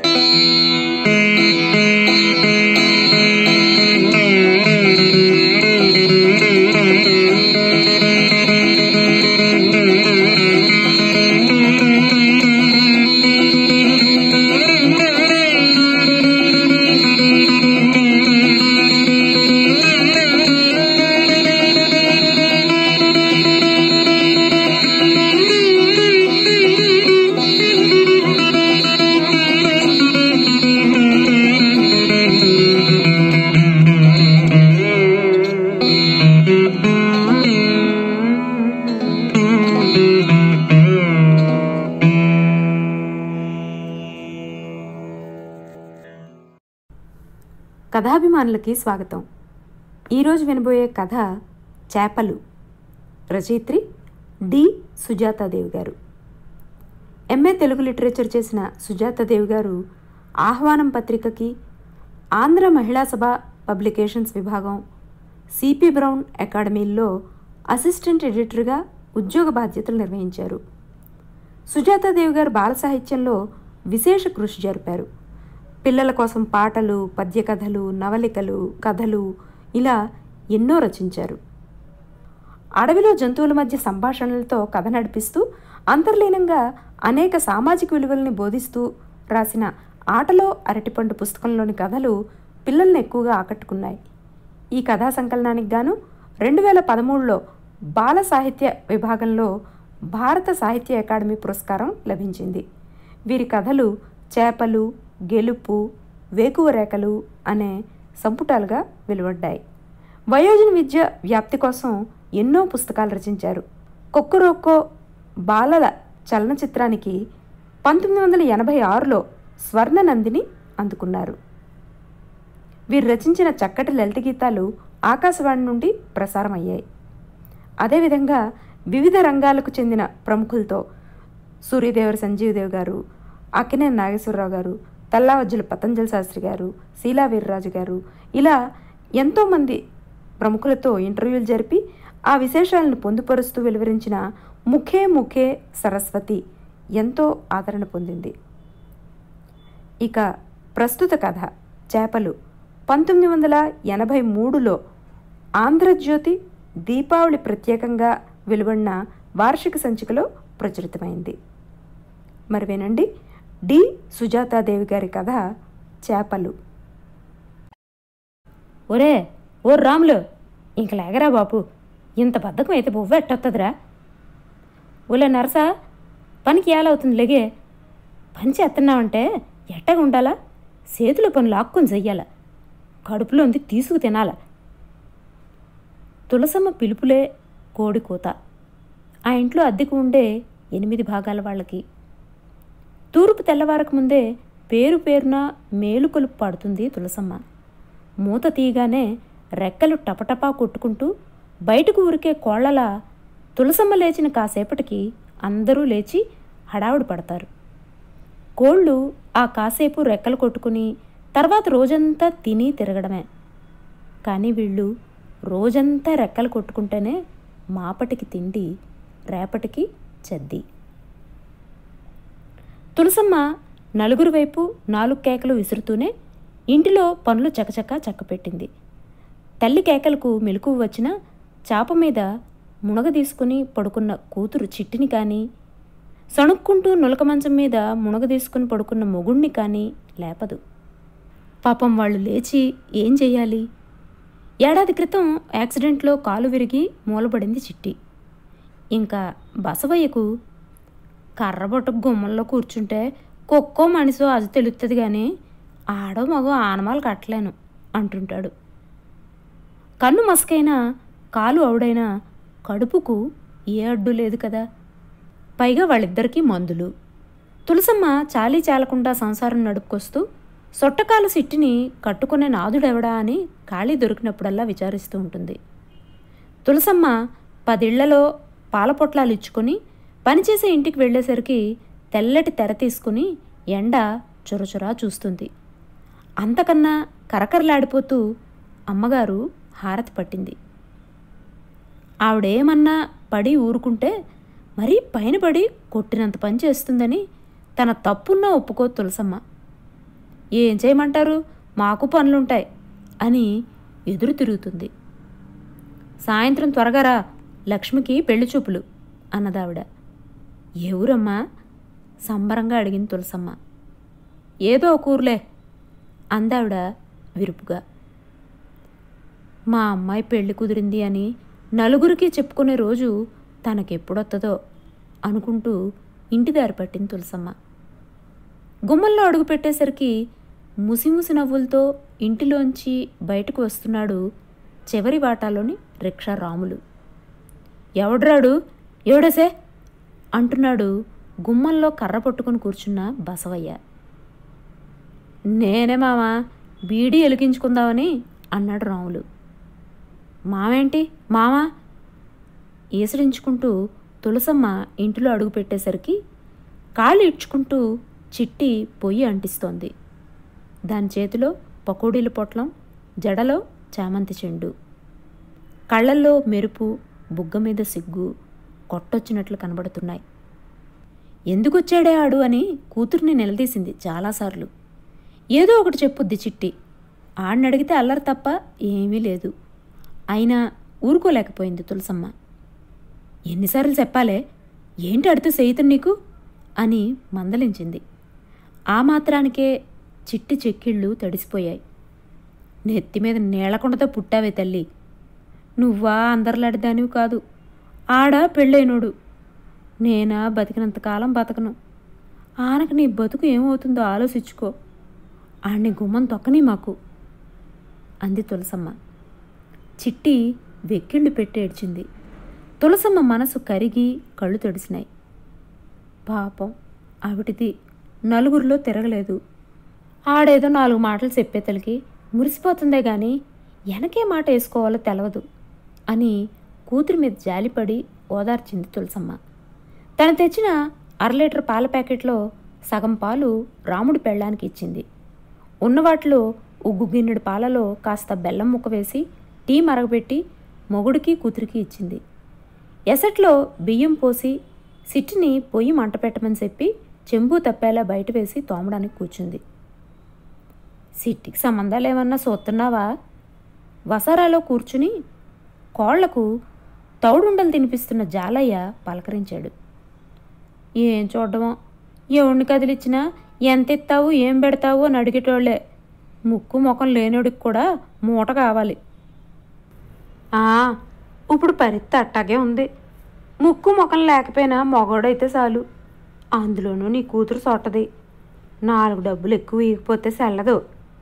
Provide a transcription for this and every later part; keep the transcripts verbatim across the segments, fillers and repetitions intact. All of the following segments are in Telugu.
కథాభిమానులకి స్వాగతం. ఈరోజు వినబోయే కథ చేపలు. రచయిత్రి డి సుజాతాదేవి గారు. ఎంఏ తెలుగు లిటరేచర్ చేసిన సుజాతాదేవి గారు ఆహ్వానం పత్రికకి, ఆంధ్ర మహిళా సభ పబ్లికేషన్స్ విభాగం, సిపి బ్రౌన్ అకాడమీల్లో అసిస్టెంట్ ఎడిటర్గా ఉద్యోగ బాధ్యతలు నిర్వహించారు. సుజాతాదేవి గారు బాల సాహిత్యంలో విశేష కృషి జరిపారు. పిల్లల కోసం పాటలు, పద్య కథలు, నవలికలు, కథలు ఇలా ఎన్నో రచించారు. అడవిలో జంతువుల మధ్య సంభాషణలతో కథ నడిపిస్తూ అంతర్లీనంగా అనేక సామాజిక విలువల్ని బోధిస్తూ రాసిన ఆటలో అరటిపండు పుస్తకంలోని కథలు పిల్లల్ని ఎక్కువగా ఆకట్టుకున్నాయి. ఈ కథా సంకలనానికి గాను రెండు వేల పదమూడులో బాల సాహిత్య విభాగంలో భారత సాహిత్య అకాడమీ పురస్కారం లభించింది. వీరి కథలు చేపలు, గెలుపు, వేకువ రేఖలు అనే సంపుటాలుగా వెలువడ్డాయి. వయోజన విద్య వ్యాప్తి కోసం ఎన్నో పుస్తకాలు రచించారు. కొక్కరోక్కో బాలల చలనచిత్రానికి పంతొమ్మిది వందల ఎనభై ఆరులో స్వర్ణ నందిని అందుకున్నారు. వీరు రచించిన చక్కటి లలిత గీతాలు ఆకాశవాణి నుండి ప్రసారమయ్యాయి. అదేవిధంగా వివిధ రంగాలకు చెందిన ప్రముఖులతో సూర్యదేవర సంజీవదేవి గారు, అక్కినేని నాగేశ్వరరావు గారు, తల్లావజ్జుల పతంజలి శాస్త్రి గారు, శీలా వీర్రాజు గారు ఇలా ఎంతోమంది ప్రముఖులతో ఇంటర్వ్యూలు జరిపి ఆ విశేషాలను పొందుపరుస్తూ వెలువరించిన ముఖే ముఖే సరస్వతి ఎంతో ఆదరణ పొందింది. ఇక ప్రస్తుత కథ చేపలు పంతొమ్మిది వందల ఎనభై మూడులో ఆంధ్రజ్యోతి దీపావళి ప్రత్యేకంగా వెలువడిన వార్షిక సంచికలో ప్రచురితమైంది. మరి వినండి డి సుజాతాదేవి గారి కథ చేపలు. ఒరే ఓ రాములు, ఇంక లేగరా బాపు, ఇంత బద్ధకం అయితే బొవ్వ ఎట్టొత్తదిరా. ఓలే నరసా, పనికి ఏలవుతుంది లేగే. పని చేస్తున్నావంటే ఎట్టగా ఉండాలా? చేతిలో పనులు లాక్కొని చెయ్యాల, కడుపులో ఉంది తీసుకు తినాల. తులసమ్మ పిలుపులే కోడి కూత. ఆ ఇంట్లో అద్దెకు ఉండే ఎనిమిది భాగాల వాళ్ళకి. తూర్పు తెల్లవారకు ముందే పేరు పేరున మేలుకొలుపు పాడుతుంది తులసమ్మ. మూత తీయగానే రెక్కలు టపటపా కొట్టుకుంటూ బయటకు ఉరికే కోళ్లలా తులసమ్మ లేచిన కాసేపటికి అందరూ లేచి హడావుడి పడతారు. కోళ్ళు ఆ కాసేపు రెక్కలు కొట్టుకుని తర్వాత రోజంతా తిని తిరగడమే. కానీ వీళ్ళు రోజంతా రెక్కలు కొట్టుకుంటేనే మాపటికి తిండి, రేపటికి చెద్ది. తులసమ్మ నలుగురు వైపు నాలుగు కేకలు విసురుతూనే ఇంటిలో పనులు చకచకా చక్కపెట్టింది. తల్లి కేకలకు మెలకువ వచ్చిన చాప మీద మునగ తీసుకుని పడుకున్న కూతురు చిట్టిని కానీ, సణుక్కుంటూ నులక మంచం మీద మునగ తీసుకుని పడుకున్న మొగుణ్ణి కానీ లేపదు. పాపం వాళ్ళు లేచి ఏం చెయ్యాలి? ఏడాది క్రితం యాక్సిడెంట్లో కాలు విరిగి మూలబడింది చిట్టి. ఇంకా బసవయ్యకు కర్రబొట్టు గుమ్మల్లో కూర్చుంటే కుక్కో మనిషో అది తెలుస్తుంది కానీ ఆడో మగో ఆనమాలు కట్టలేను అంటుంటాడు. కన్ను మసకైనా కాలు అవుడైనా కడుపుకు ఏ అడ్డు లేదు కదా. పైగా వాళ్ళిద్దరికీ మందులు. తులసమ్మ చాలీ చాలకుండా సంసారం నడుపుకొస్తూ సొట్టకాలు సిట్టిని కట్టుకునే నాదుడెవడా అని ఖాళీ దొరికినప్పుడల్లా విచారిస్తూ ఉంటుంది. తులసమ్మ పదిళ్లలో పాలపొట్లాలు ఇచ్చుకొని పనిచేసే ఇంటికి వెళ్ళేసరికి తెల్లటి తెర తీసుకుని ఎండ చొరచొరా చూస్తుంది. అంతకన్నా కరకరలాడిపోతూ అమ్మగారు హారతి పట్టింది. ఆవిడేమన్నా పడి ఊరుకుంటే మరీ పైన పడి కొట్టినంత పని చేస్తుందని తన తప్పున్నా ఒప్పుకో తులసమ్మ. ఏం చేయమంటారు, మాకు పనులుంటాయి అని ఎదురు తిరుగుతుంది. సాయంత్రం త్వరగా రా, లక్ష్మికి పెళ్లి చూపులు అన్నదావిడ. ఏ ఊరమ్మా సంబరంగా అడిగింది తులసమ్మ. ఏదో ఒక ఊర్లే అందావిడ విరుపుగా. మా అమ్మాయి పెళ్లి కుదిరింది అని నలుగురికి చెప్పుకునే రోజు తనకెప్పుడొత్తదో అనుకుంటూ ఇంటి దారి పట్టింది తులసమ్మ. గుమ్మంలో అడుగు పెట్టేసరికి ముసిముసి నవ్వులతో ఇంటిలోంచి బయటకు వస్తున్నాడు చివరి వాటాలోని రిక్షా రాములు. ఎవడ్రాడు, ఎవడసే అంటున్నాడు గుమ్మంలో కర్ర పట్టుకుని కూర్చున్న బసవయ్య. నేనే మామా, బీడీ ఎలిగించుకుందామని అన్నాడు రాములు. మావేంటి మామా ఈసడించుకుంటూ తులసమ్మ ఇంటిలో అడుగు పెట్టేసరికి కాళ్ళు ఇడ్చుకుంటూ చిట్టి పొయ్యి అంటిస్తోంది. దాని చేతిలో పకోడీల పొట్లం, జడలో చామంతి చెండు, కళ్ళల్లో మెరుపు, బుగ్గ మీద సిగ్గు కొట్టొచ్చినట్లు కనబడుతున్నాయి. ఎందుకొచ్చాడే ఆడు అని కూతుర్ని నిలదీసింది చాలాసార్లు. ఏదో ఒకటి చెప్పుద్ది చిట్టి. ఆడినడిగితే అల్లరి తప్ప ఏమీ లేదు. అయినా ఊరుకోలేకపోయింది తులసమ్మ. ఎన్నిసార్లు చెప్పాలే, ఏంటి అడితే సేయితం నీకు అని మందలించింది. ఆ మాత్రానికే చిట్టి చెక్కిళ్ళు తడిసిపోయాయి. నెత్తి మీద నీళ్లకొండతో పుట్టావే తల్లి, నువ్వా అందరిలాడిదానివి కాదు, ఆడా పెళ్ళైనోడు. నేనా బతికినంతకాలం బతకను. ఆనకు నీ బతుకు ఏమవుతుందో ఆలోచించుకో. ఆడిని గుమ్మం తొక్కని మాకు అంది తులసమ్మ. చిట్టి వెక్కిళ్ళు పెట్టి ఏడ్చింది. తులసమ్మ మనసు కరిగి కళ్ళు తడిసినాయి. పాపం ఆవిటిది నలుగురిలో తిరగలేదు. ఆడేదో నాలుగు మాటలు చెప్పేతలకి మురిసిపోతుందే గాని వెనకే మాట వేసుకోవాలో తెలవదు అని కూతురి మీద జాలిపడి ఓదార్చింది తులసమ్మ. తను తెచ్చిన అర లీటర్ పాల ప్యాకెట్లో సగం పాలు రాముడి పెళ్ళానికి ఇచ్చింది. ఉన్నవాటిలో ఉగ్గు గిన్నెడు పాలలో కాస్త బెల్లం ముక్క వేసి టీ మరగబెట్టి మొగుడికి కూతురికి ఇచ్చింది. ఎసట్లో బియ్యం పోసి సిట్టిని పొయ్యి మంట పెట్టమని చెప్పి చెంబు తప్పేలా బయట వేసి తోమడానికి కూర్చుంది. సిట్టికి సంబంధాలు ఏమన్నా చూస్తున్నావా? వసారాలో కూర్చుని కోళ్లకు తౌడుండలు తినిపిస్తున్న జాలయ్య పలకరించాడు. ఏం చూడడమో, ఎవడిని కదిలిచ్చినా ఎంత ఇస్తావు ఏం పెడతావు అని అడిగేటోళ్లే. ముక్కు ముఖం లేనోడికి కూడా మూట కావాలి. ఇప్పుడు పరిస్థితి అట్టాగే ఉంది. ముక్కు ముఖం లేకపోయినా మగోడైతే చాలు. అందులోనూ నీ కూతురు సొట్టది. నాలుగు డబ్బులు ఎక్కువ ఇగిపోతే సెల్లదు.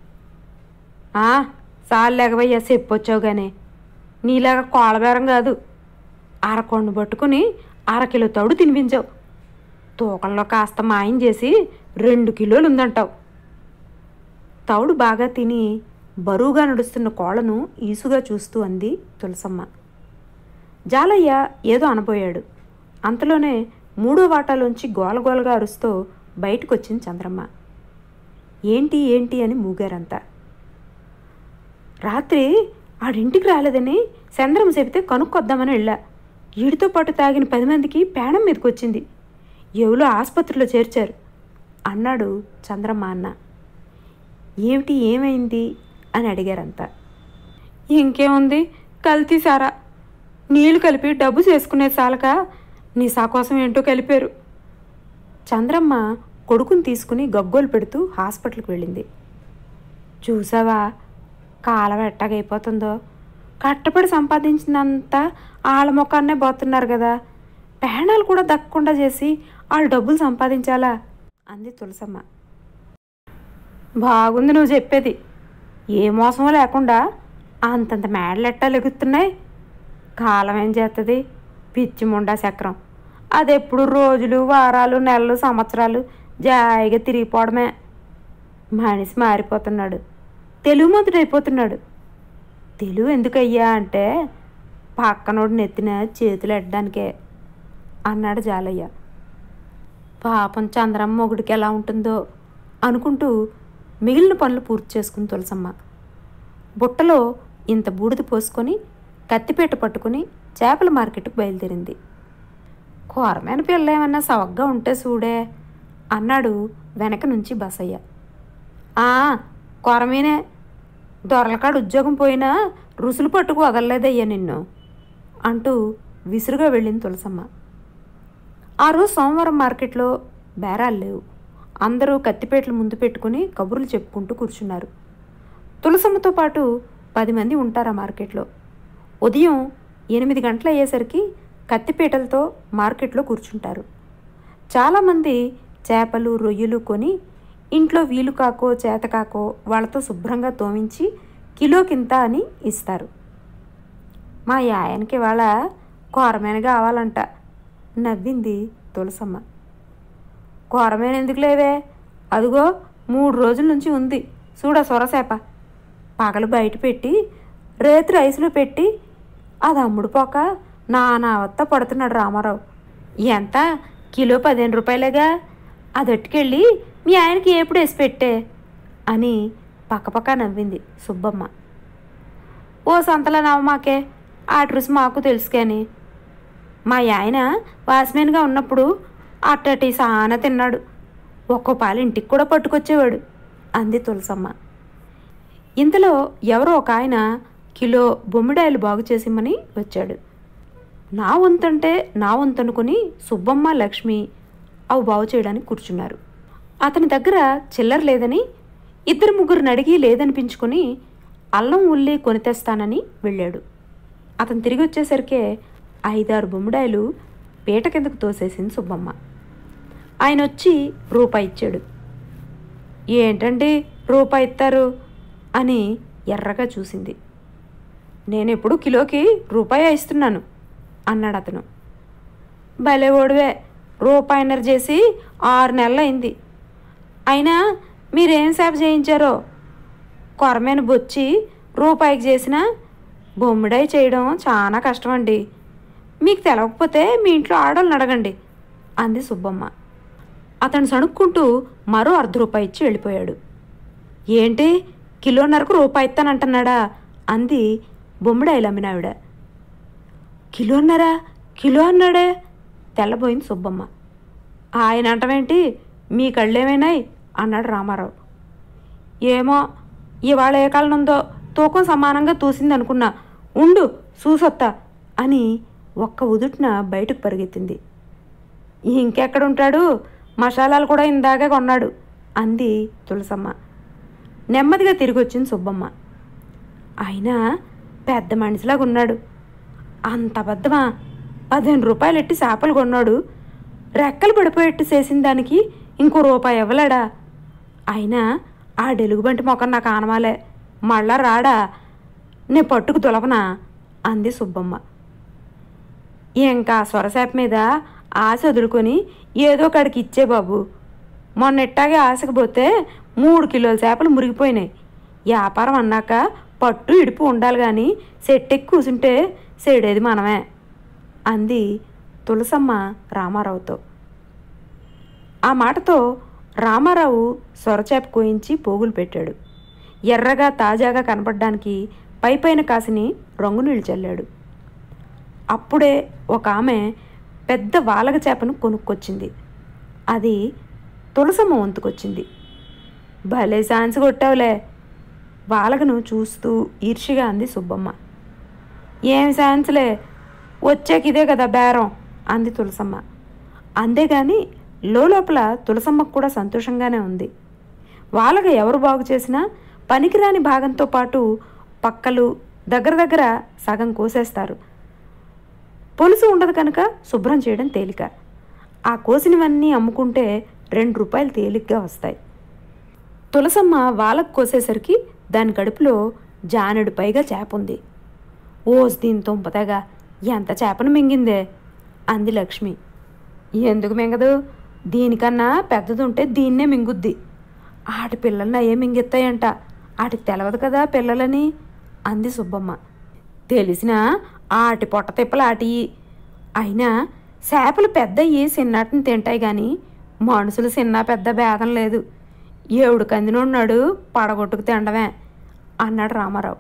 సాలు లేకవయ్యా చెప్పొచ్చావుగానే. నీలాగా కోళ్ళబేరం కాదు. అరకొండ పట్టుకుని అరకిలో తౌడు తినిపించావు. తూకంలో కాస్త మాయం చేసి రెండు కిలోలు ఉందంటావు. తౌడు బాగా తిని బరువుగా నడుస్తున్న కోళ్లను ఈసుగా చూస్తూ అంది తులసమ్మ. జాలయ్య ఏదో అనబోయాడు. అంతలోనే మూడో వాటాలోంచి గోలగోలగా అరుస్తూ బయటకొచ్చింది చంద్రమ్మ. ఏంటి ఏంటి అని మూగారంతా. రాత్రి ఆడింటికి రాలేదని చంద్రమ్మ చెబితే కనుక్కొద్దామని వెళ్ళా. ఈడితో పాటు తాగిన పది మందికి పేణం మీదకి వచ్చింది. ఎవరో ఆసుపత్రిలో చేర్చారు అన్నాడు చంద్రమ్మ అన్న. ఏమిటి ఏమైంది అని అడిగారంతా. ఇంకేముంది, కల్తీ సారా. నీళ్లు కలిపి డబ్బు చేసుకునే చాలక నిశా కోసం ఏంటో కలిపారు. చంద్రమ్మ కొడుకుని తీసుకుని గగ్గోలు పెడుతూ హాస్పిటల్కి వెళ్ళింది. చూసావా కాలం ఎట్టాగైపోతుందో. కట్టపడి సంపాదించినంతా ఆళ్ళ మొక్కాన్నే పోతున్నారు కదా. పేణాలు కూడా దక్కకుండా చేసి వాళ్ళు డబ్బులు సంపాదించాలా అంది తులసమ్మ. బాగుంది నువ్వు చెప్పేది. ఏ మోసమో లేకుండా అంతంత మేడలెట్టా లెగుతున్నాయి. కాలం ఏం చేస్తుంది? పిచ్చి ముండా చక్రం. అదెప్పుడు రోజులు వారాలు నెలలు సంవత్సరాలు జాయిగా తిరిగిపోవడమే. మనిషి మారిపోతున్నాడు, తెలుగు మంతుడైపోతున్నాడు. తెలుగు ఎందుకయ్యా అంటే పక్కనోడు నెత్తిన చేతులు ఎట్టడానికే అన్నాడు జాలయ్య. పాపం చంద్రమ్మ మొగుడికి ఎలా ఉంటుందో అనుకుంటూ మిగిలిన పనులు పూర్తి చేసుకుని తులసమ్మ బుట్టలో ఇంత బూడిద పోసుకొని కత్తిపేట పట్టుకుని చేపల మార్కెట్కు బయలుదేరింది. కూరమైన పిల్ల ఏమన్నా సవగ్గా ఉంటే చూడే అన్నాడు వెనక నుంచి బసయ్య. ఆ కొరమీనే, దొరలకాడు ఉద్యోగం పోయినా రుసులు పట్టుకు వదలలేదయ్యా నిన్ను అంటూ విసురుగా వెళ్ళింది తులసమ్మ. ఆ రోజు సోమవారం మార్కెట్లో బేరాలు లేవు. అందరూ కత్తిపేటలు ముందు పెట్టుకుని కబుర్లు చెప్పుకుంటూ కూర్చున్నారు. తులసమ్మతో పాటు పది మంది ఉంటారు ఆ మార్కెట్లో. ఉదయం ఎనిమిది గంటలు అయ్యేసరికి కత్తిపేటలతో మార్కెట్లో కూర్చుంటారు. చాలామంది చేపలు రొయ్యలు కొని ఇంట్లో వీలు కాకో చేతకాకో వాళ్ళతో శుభ్రంగా తోమించి కిలోకింత అని ఇస్తారు. మా యాయనకి వాళ్ళ కూరమేన కావాలంట నవ్వింది తులసమ్మ. కూరమేన ఎందుకు లేవే, అదిగో మూడు రోజుల నుంచి ఉంది చూడ సొరసేప. పగలు బయట పెట్టి రేత్రి ఐసులో పెట్టి అది అమ్ముడు పోక నానావత్త పడుతున్నాడు రామారావు. ఎంత కిలో పదిహేను రూపాయలేగా, అది అట్టుకెళ్ళి మీ ఆయనకి ఎప్పుడు వేసి పెట్టే అని పక్కపక్క నవ్వింది సుబ్బమ్మ. ఓ సంతలో నవ్వమాకే, ఆటి రుచి మాకు తెలుసు కానీ మా ఆయన వాచ్మెన్గా ఉన్నప్పుడు అట్టటి సానా తిన్నాడు, ఒక్కో పాలు ఇంటికి కూడా పట్టుకొచ్చేవాడు అంది తులసమ్మ. ఇంతలో ఎవరో ఒక ఆయన కిలో బొమ్మిడాయలు బాగు చేసిమ్మని వచ్చాడు. నా వంతంటే నా వంతనుకుని సుబ్బమ్మ లక్ష్మి అవి బాగు చేయడానికి కూర్చున్నారు. అతని దగ్గర చిల్లర లేదని ఇద్దరు ముగ్గురిని అడిగి లేదనిపించుకొని అల్లం ఉల్లి కొని తెస్తానని వెళ్ళాడు. అతను తిరిగి వచ్చేసరికే ఐదారు బొమ్మిడాయలు పీట కిందకు తోసేసింది సుబ్బమ్మ. ఆయన వచ్చి రూపాయి ఇచ్చాడు. ఏంటండి రూపాయి ఇస్తారు అని ఎర్రగా చూసింది. నేనెప్పుడు కిలోకి రూపాయి ఇస్తున్నాను అన్నాడు అతను. భలే ఓడివే, రూపాయిన్నర చేసి ఆరు నెలలు అయింది. అయినా మీరేం సేవ చేయించారో, కొరమేను బొచ్చి రూపాయికి చేసిన బొమ్మిడాయి చేయడం చాలా కష్టం అండి. మీకు తెలవకపోతే మీ ఇంట్లో ఆడవాళ్ళని అడగండి అంది సుబ్బమ్మ. అతను సణుక్కుంటూ మరో అర్ధ రూపాయి ఇచ్చి వెళ్ళిపోయాడు. ఏంటి కిలోన్నరకు రూపాయి ఇస్తానంటున్నాడా అంది బొమ్మిడాయిలు అమ్మినావిడ. కిలోన్నరా కిలో అన్నాడే తెల్లబోయింది సుబ్బమ్మ. ఆయన అంటమేంటి, మీ కళ్ళేమైనాయి అన్నాడు రామారావు. ఏమో ఇవాళ ఏ కాలం ఉందో తూకం సమానంగా తూసింది అనుకున్నా, ఉండు చూసొత్తా అని ఒక్క ఉదుటిన బయటకు పరిగెత్తింది. ఇంకెక్కడుంటాడు, మసాలాలు కూడా ఇందాకే కొన్నాడు అంది తులసమ్మ. నెమ్మదిగా తిరిగి వచ్చింది సుబ్బమ్మ. అయినా పెద్ద మనిషిలాగా ఉన్నాడు. అంత అబద్ధమా, పదిహేను రూపాయలు ఎట్టి చేపలు కొన్నాడు, రెక్కలు పడిపోయేట్టు చేసిన దానికి ఇంకో రూపాయి ఇవ్వలేడా? అయినా ఆ డెలుగుబంటి మొఖం నాకు ఆనమాలే, మళ్ళా రాడా, నే పట్టుకు తొలపనా అంది సుబ్బమ్మ. ఇంకా సొరసేప మీద ఆశ వదులుకొని ఏదో కాడికి ఇచ్చే బాబు, మొన్నెట్టాగే ఆశకు పోతే మూడు కిలోల చేపలు మురిగిపోయినాయి. వ్యాపారం అన్నాక పట్టు ఇడుపు ఉండాలి కానీ సెట్టెక్కి కూసుంటే సెడేది మనమే అంది తులసమ్మ రామారావుతో. ఆ మాటతో రామారావు సొరచేప కోయించి పోగులు పెట్టాడు. ఎర్రగా తాజాగా కనపడడానికి పైపైన కాసిని రంగు నీళ్ళు చల్లాడు. అప్పుడే ఒక ఆమె పెద్ద వాలగ చేపను కొనుక్కొచ్చింది. అది తులసమ్మ వంతుకొచ్చింది. భలే సాన్స్ కొట్టావులే, వాలగను చూస్తూ ఈర్షిగా అంది సుబ్బమ్మ. ఏమి సాన్స్లే, వచ్చాక ఇదే కదా బేరం అంది తులసమ్మ. అంతేగాని లోపల తులసమ్మకు కూడా సంతోషంగానే ఉంది. వాలగ ఎవరు బాగు చేసినా పనికిరాని భాగంతో పాటు పక్కలు దగ్గర దగ్గర సగం కోసేస్తారు. పొలుసు ఉండదు కనుక శుభ్రం చేయడం తేలిక. ఆ కోసినవన్నీ అమ్ముకుంటే రెండు రూపాయలు తేలిగ్గా వస్తాయి. తులసమ్మ వాలకు కోసేసరికి దాని కడుపులో జానెడు పైగా చేప ఉంది. ఓస్ దీని తుంపతగా ఎంత చేపను మింగిందే అంది లక్ష్మి. ఎందుకు మింగదు, దీనికన్నా పెద్దదుంటే దీన్నే మింగుద్ది. ఆటి పిల్లల్ని అయ్యే మింగెత్తాయంట, ఆటికి తెలవదు కదా పిల్లలని అంది సుబ్బమ్మ. తెలిసినా ఆటి పొట్ట తిప్పలు ఆటి. అయినా చేపలు పెద్దయ్యి చిన్నాటిని తింటాయి కానీ మనుషులు చిన్న పెద్ద భేదం లేదు. ఏవుడు కందినున్నాడు పడగొట్టుకు తినడమే అన్నాడు రామారావు.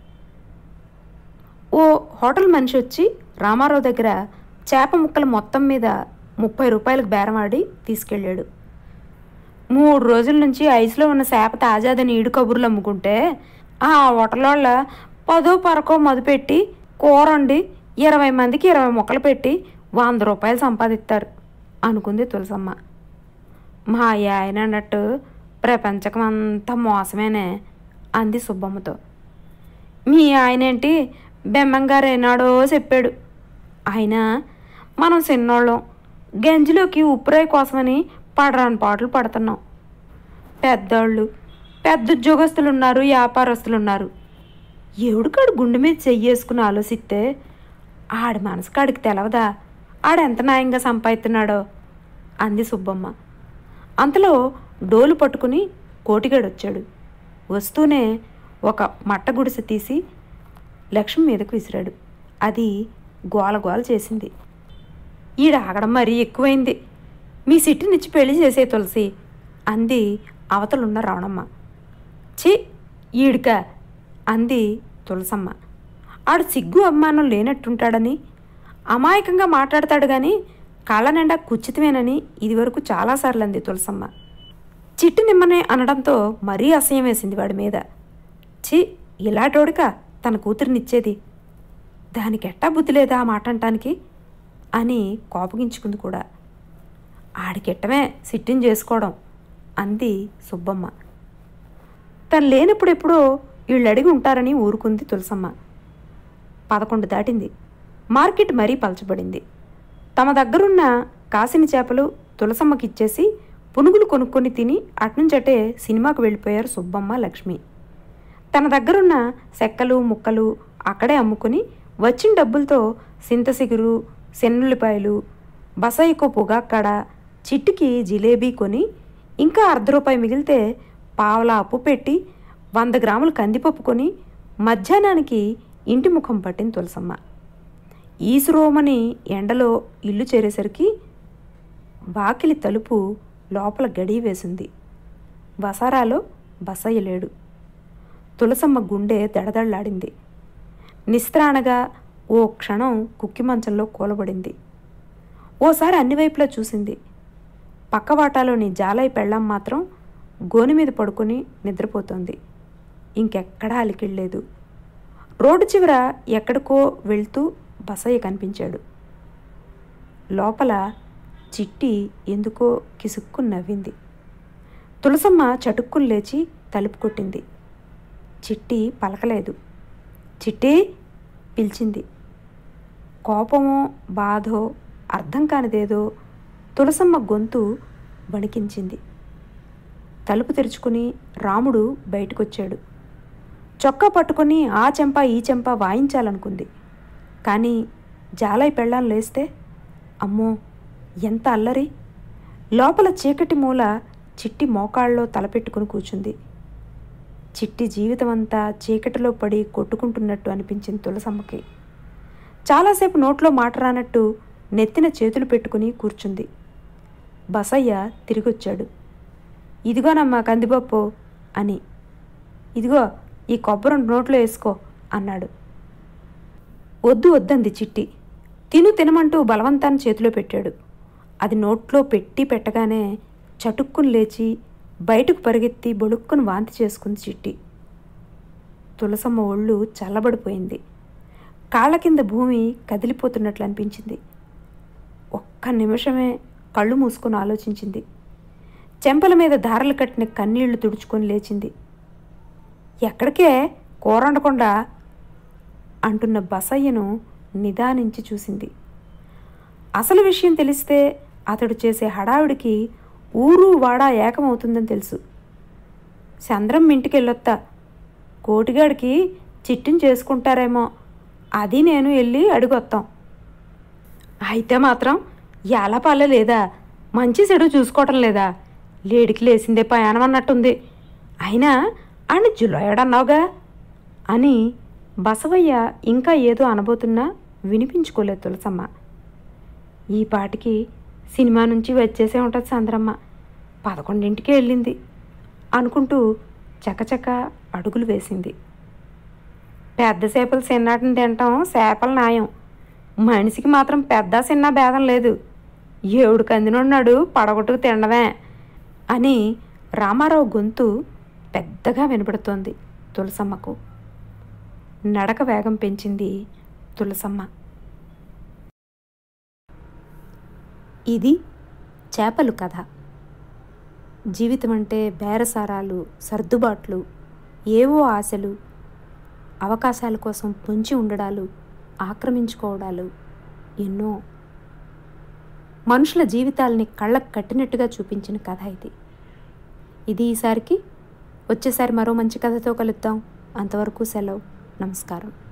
ఓ హోటల్ మనిషి వచ్చి రామారావు దగ్గర చేప ముక్కలు మొత్తం మీద ముప్పై రూపాయలకు బేరమాడి తీసుకెళ్ళాడు. మూడు రోజుల నుంచి ఐస్లో ఉన్న చేప తాజాదని ఈడు కబుర్లు అమ్ముకుంటే ఆ హోటలోళ్ళ పదో పరకో మొదపెట్టి కూర వండి ఇరవై మందికి ఇరవై ముక్కలు పెట్టి వంద రూపాయలు సంపాదిస్తారు అనుకుంది తులసమ్మ. మా ఆయన అన్నట్టు ప్రపంచకం అంతా మోసమేనే అంది సుబ్బమ్మతో. మీ ఆయనేంటి బెమ్మంగారు ఏనాడో చెప్పాడు. ఆయన మనం చిన్నోళ్ళం గంజిలోకి ఉప్పురాయి కోసమని పడరాని పాటలు పడుతున్నాం. పెద్దోళ్ళు పెద్ద ఉద్యోగస్తులు ఉన్నారు, వ్యాపారస్తులు ఉన్నారు. ఎవడికాడు గుండె మీద చెయ్యేసుకుని ఆలోచిస్తే ఆడి మనసు కాడికి తెలవదా ఆడెంత న్యాయంగా సంపాదిస్తున్నాడో అంది సుబ్బమ్మ. అంతలో డోలు పట్టుకుని కోటిగాడు వచ్చాడు. వస్తూనే ఒక మట్ట గుడిసె తీసి లక్ష్మి మీదకు విసిరాడు. అది గోల గోల చేసింది. ఈడ ఆగడం మరీ ఎక్కువైంది, మీ సిట్టినిచ్చి పెళ్లి చేసే తులసి అంది అవతలున్న రావణమ్మ. ఛీ ఈడిక అంది తులసమ్మ. ఆడు సిగ్గు అభిమానం లేనట్టుంటాడని అమాయకంగా మాట్లాడతాడు కానీ కళ్ళ నిండా కుచితమేనని ఇదివరకు చాలాసార్లు అంది తులసమ్మ. చిట్టి నిమ్మనే అనడంతో మరీ అసహ్యం వేసింది వాడి మీద. ఛీ ఇలాటోడిక తన కూతురినిచ్చేది, దానికెట్టా బుద్ధి లేదా ఆ మాట అంటానికి అని కోపగించుకుంది కూడా. ఆడికెట్టమే సిట్టిని చేసుకోవడం అంది సుబ్బమ్మ. తను లేనప్పుడు ఎప్పుడో వీళ్ళు అడిగి ఉంటారని ఊరుకుంది తులసమ్మ. పదకొండు దాటింది. మార్కెట్ మరీ పలచబడింది. తమ దగ్గరున్న కాసిన చేపలు తులసమ్మకి ఇచ్చేసి పునుగులు కొనుక్కొని తిని అట్నుంచటే సినిమాకు వెళ్ళిపోయారు సుబ్బమ్మ, లక్ష్మి. తన దగ్గరున్న చెక్కలు ముక్కలు అక్కడే అమ్ముకుని వచ్చిన డబ్బులతో సింతసిగురు, సెన్నుల్లిపాయలు, బసాయికో పొగాక్కడ, చిట్టికి జిలేబీ కొని ఇంకా అర్ధ రూపాయి మిగిలితే పావలా అప్పు పెట్టి వంద గ్రాములు కందిపప్పు కొని మధ్యాహ్నానికి ఇంటి ముఖం పట్టింది తులసమ్మ. ఈసురోమని ఎండలో ఇల్లు చేరేసరికి వాకిలి తలుపు లోపల గడి వేసింది. వసారాలో బసయ్య లేడు. తులసమ్మ గుండె దడదళ్లాడింది. నిస్త్రాణగా ఓ క్షణం కుక్కి మంచంలో కూలబడింది. ఓసారి అన్ని వైపులా చూసింది. పక్కవాటాలోని జాలయ్య పెళ్ళాం మాత్రం గోని మీద పడుకొని నిద్రపోతోంది. ఇంకెక్కడా అలికిళ్ళలేదు. రోడ్డు చివర ఎక్కడికో వెళ్తూ బసయ్య కనిపించాడు. లోపల చిట్టి ఎందుకో కిసుక్కుని నవ్వింది. తులసమ్మ చటుక్కుని లేచి తలుపు కొట్టింది. చిట్టి పలకలేదు. చిట్టి పిలిచింది. కోపమో బాధో అర్థం కానిదేదో తులసమ్మ గొంతు వణికించింది. తలుపు తెరుచుకుని రాముడు బయటకొచ్చాడు. చొక్కా పట్టుకుని ఆ చెంప ఈ చెంప వాయించాలనుకుంది. కానీ జాలై పెళ్ళాం లేస్తే అమ్మో ఎంత అల్లరి! లోపల చీకటి మూల చిట్టి మోకాళ్ళలో తలపెట్టుకుని కూర్చుంది. చిట్టి జీవితమంతా చీకటిలో పడి కొట్టుకుంటున్నట్టు అనిపించింది తులసమ్మకి. చాలాసేపు నోట్లో మాట రానట్టు నెత్తిన చేతులు పెట్టుకుని కూర్చుంది. బసయ్య తిరిగొచ్చాడు. ఇదిగోనమ్మా కందిపప్పు అని. ఇదిగో ఈ కొబ్బరి నోట్లో వేసుకో అన్నాడు. వద్దు వద్దంది చిట్టి. తిను తినమంటూ బలవంతాన్ని చేతిలో పెట్టాడు. అది నోట్లో పెట్టి పెట్టగానే చటుక్కుని లేచి బయటకు పరిగెత్తి బొడుక్కుని వాంతి చేసుకుంది చిట్టి. తులసమ్మ ఒళ్ళు చల్లబడిపోయింది. కాళ్ళ కింద భూమి కదిలిపోతున్నట్లు అనిపించింది. ఒక్క నిమిషమే కళ్ళు మూసుకొని ఆలోచించింది. చెంపల మీద దారలు కట్టిన కన్నీళ్లు తుడుచుకొని లేచింది. ఎక్కడికే కూర వండకుండా అంటున్న బసయ్యను నిదానించి చూసింది. అసలు విషయం తెలిస్తే అతడు చేసే హడావిడికి ఊరు వాడా ఏకమవుతుందని తెలుసు. చంద్రం ఇంటికి వెళ్ళొత్తా, కోటిగాడికి చిట్టిని చేసుకుంటారేమో, అది నేను వెళ్ళి అడిగొత్తాం. అయితే మాత్రం ఎలా పల్లె లేదా, మంచి చెడు చూసుకోవటం లేదా, లేడికి లేసిందే ప్రయాణం అన్నట్టుంది. అయినా ఆడిని జులాయడన్నావుగా అని బసవయ్య ఇంకా ఏదో అనబోతున్నా వినిపించుకోలేదు తులసమ్మ. ఈ పాటికి సినిమా నుంచి వచ్చేసే ఉంటుంది చంద్రమ్మ, పదకొండింటికి వెళ్ళింది అనుకుంటూ చకచక అడుగులు వేసింది. పెద్ద చేపలు చిన్నాటిని తినటం చేపల న్యాయం, మనిషికి మాత్రం పెద్ద చిన్న భేదం లేదు. ఏడు కందినున్నాడు పడగొట్టుకు తినడమే అని రామారావు గొంతు పెద్దగా వినపడుతోంది తులసమ్మకు. నడక వేగం పెంచింది తులసమ్మ. ఇది చేపలు కథ. జీవితం అంటే బేరసారాలు, సర్దుబాట్లు, ఏవో ఆశలు, అవకాశాల కోసం పొంచి ఉండడాలు, ఆక్రమించుకోవడాలు ఎన్నో. మనుషుల జీవితాలని కళ్ళకు కట్టినట్టుగా చూపించిన కథ ఇది. ఇది ఈసారికి. వచ్చేసారి మరో మంచి కథతో కలుద్దాం. అంతవరకు సెలవు. నమస్కారం.